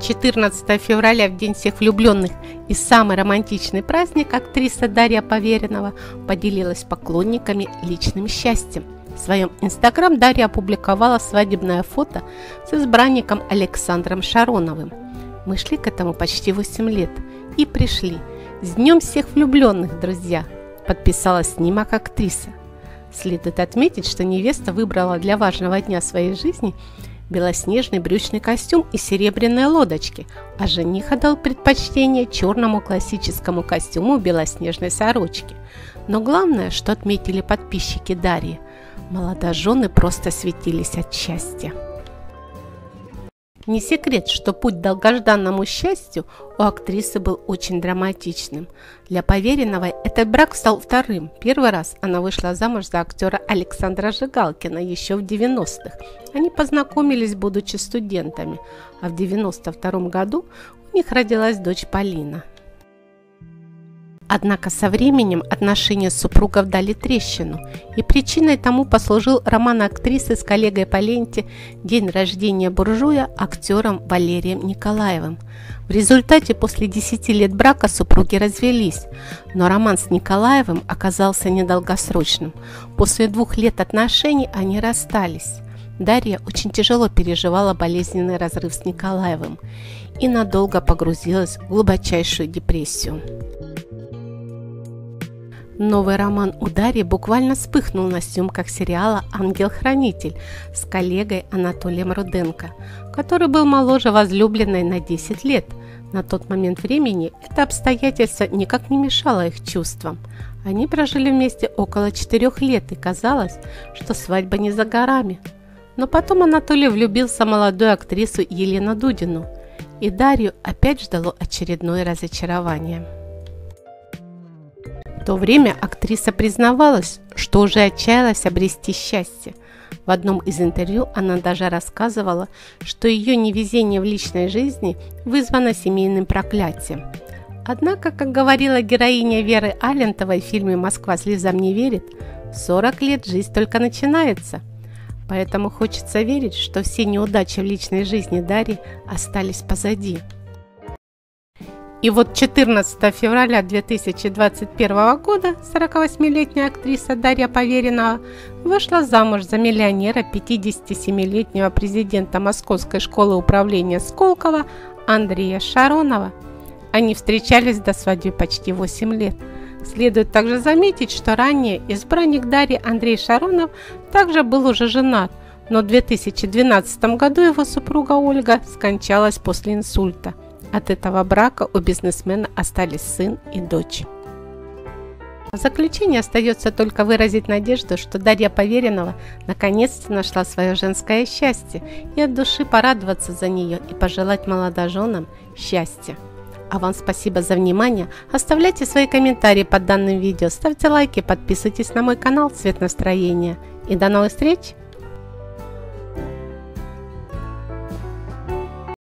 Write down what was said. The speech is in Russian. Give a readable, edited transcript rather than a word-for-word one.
14 февраля, в День всех влюбленных и самый романтичный праздник, актриса Дарья Поверенова поделилась с поклонниками личным счастьем. В своем инстаграм Дарья опубликовала свадебное фото с избранником Александром Шароновым. «Мы шли к этому почти 8 лет и пришли. С Днем всех влюбленных, друзья!» – подписала снимок актриса. Следует отметить, что невеста выбрала для важного дня своей жизни белоснежный брючный костюм и серебряные лодочки, а жених отдал предпочтение черному классическому костюму белоснежной сорочки. Но главное, что отметили подписчики Дарьи – молодожены просто светились от счастья. Не секрет, что путь к долгожданному счастью у актрисы был очень драматичным. Для Повереновой этот брак стал вторым. Первый раз она вышла замуж за актера Александра Жигалкина еще в 90-х. Они познакомились, будучи студентами, а в 92 году у них родилась дочь Полина. Однако со временем отношения супругов дали трещину, и причиной тому послужил роман актрисы с коллегой по ленте «День рождения буржуя» актером Валерием Николаевым. В результате после 10 лет брака супруги развелись, но роман с Николаевым оказался недолгосрочным. После 2 лет отношений они расстались. Дарья очень тяжело переживала болезненный разрыв с Николаевым и надолго погрузилась в глубочайшую депрессию. Новый роман у Дарьи буквально вспыхнул на съемках сериала «Ангел-хранитель» с коллегой Анатолием Руденко, который был моложе возлюбленной на 10 лет. На тот момент времени это обстоятельство никак не мешало их чувствам. Они прожили вместе около 4 лет, и казалось, что свадьба не за горами. Но потом Анатолий влюбился в молодую актрису Елену Дудину, и Дарью опять ждало очередное разочарование. В то время актриса признавалась, что уже отчаялась обрести счастье. В одном из интервью она даже рассказывала, что ее невезение в личной жизни вызвано семейным проклятием. Однако, как говорила героиня Веры Алентовой в фильме «Москва слезам не верит», в 40 лет жизнь только начинается. Поэтому хочется верить, что все неудачи в личной жизни Дарьи остались позади. И вот 14 февраля 2021 года 48-летняя актриса Дарья Поверенова вышла замуж за миллионера, 57-летнего президента Московской школы управления Сколково Андрея Шаронова. Они встречались до свадьбы почти 8 лет. Следует также заметить, что ранее избранник Дарьи Андрей Шаронов также был уже женат, но в 2012 году его супруга Ольга скончалась после инсульта. От этого брака у бизнесмена остались сын и дочь. В заключение остается только выразить надежду, что Дарья Поверенова наконец-то нашла свое женское счастье, и от души порадоваться за нее и пожелать молодоженам счастья. А вам спасибо за внимание. Оставляйте свои комментарии под данным видео, ставьте лайки, подписывайтесь на мой канал «Цвет настроения». И до новых встреч!